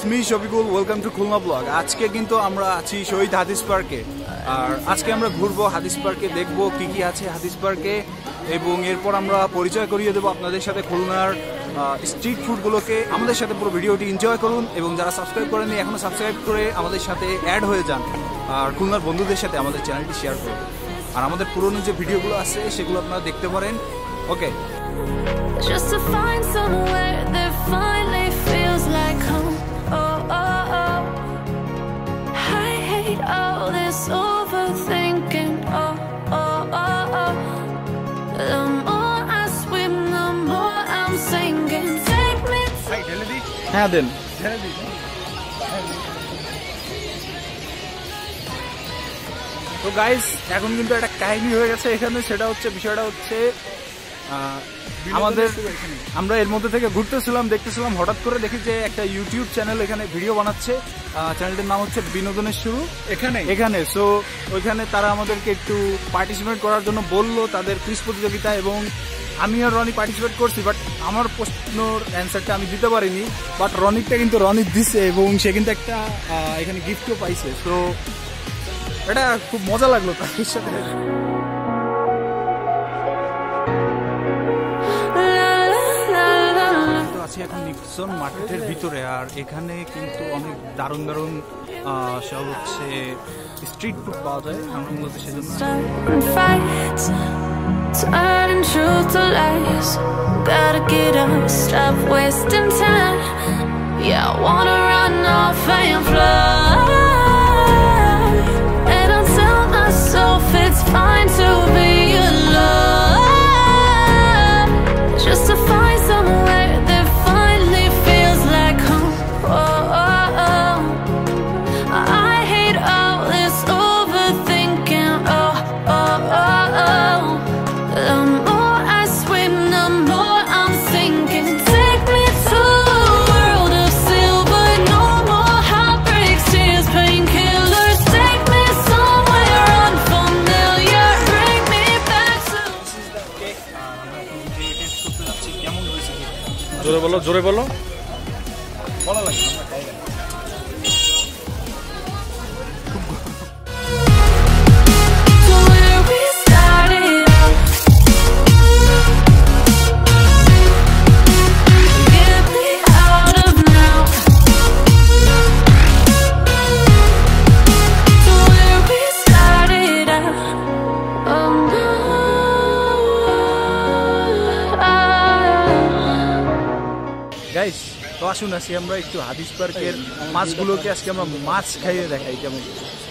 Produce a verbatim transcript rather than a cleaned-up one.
Me Shafikul, welcome to Khulna blog. আজকে কিন্তু আমরা আছি শহীদ হাদিস পার্কে, আর আজকে আমরা ঘুরবো হাদিস পার্কে, দেখবো কি কি আছে হাদিস পার্কে, এবং এরপর আমরা পরিচয় করিয়ে দেবো আপনাদের সাথে খুলনার স্ট্রিট ফুডগুলোকে। আমাদের সাথে পুরো ভিডিওটি এনজয় করুন, এবং যারা সাবস্ক্রাইব করেননি এখনো সাবস্ক্রাইব করে আমাদের সাথে অ্যাড হয়ে যান, আর খুলনার বন্ধুদের সাথে আমাদের চ্যানেলটি শেয়ার করুন। আর আমাদের পুরনো যে ভিডিওগুলো আছে সেগুলো আপনারা দেখতে পারেন। ওকে, Just to find somewhere that finally feels like home. Oh, oh, oh. I hate all this overthinking. Oh, oh, oh, oh. The more I swim, the more I'm sinking. Take me to... হ্যাঁ দেন। তো guys, এখন কিন্তু একটা কাহিনী হয়ে গেছে এখানে। সেটা হচ্ছে, বিষয়টা হচ্ছে আমাদের, আমরা এর মধ্যে থেকে ঘুরতেছিলাম, দেখতেছিলাম, হঠাৎ করে দেখি যে একটা ইউটিউব চ্যানেল এখানে ভিডিও বানাচ্ছে। চ্যানেলটির নাম হচ্ছে বিনোদনের শুরু এখানে এখানে সো ওইখানে তারা আমাদেরকে একটু পার্টিসিপেট করার জন্য বললো তাদের কুইজ প্রতিযোগিতা, এবং আমি আর রনি পার্টিসিপেট করছি, বাট আমার প্রশ্নর অ্যান্সারটা আমি দিতে পারিনি, বাট রনিকটা কিন্তু রনি দিচ্ছে, এবং সে কিন্তু একটা এখানে গিফটও পাইছে। তো এটা খুব মজা লাগলো তাদের সাথে। এখন নিক্সন মার্কেটের ভিতরে, আর এখানে কিন্তু অনেক দারুণ দারুণ সব হচ্ছে স্ট্রিট ফুড পাওয়া যায়। আমরা মূলত সেজন্য turning truth to lies, gotta get up, stop wasting time. Yeah, I wanna run off and fly, and I tell myself it's fine to be alone, just to find somewhere that finally feels like home. Oh, oh, oh. I hate all this overthinking. Oh, oh, oh, oh. The more I swim, the more I'm sinking. Take me to a world of silver, no more heartbreaks, tears, painkillers. Take me somewhere unfamiliar, bring me back to... This is the cake. কেমন হয়েছে? জোরে বলো, জোরে বলো, বলা লাগে আমরা খাই না। গাইস, তো আসুন আজকে আমরা একটু হাদিস পার্কের মাছগুলোকে আজকে আমরা মাছ খাইয়ে দেখাই কেমন।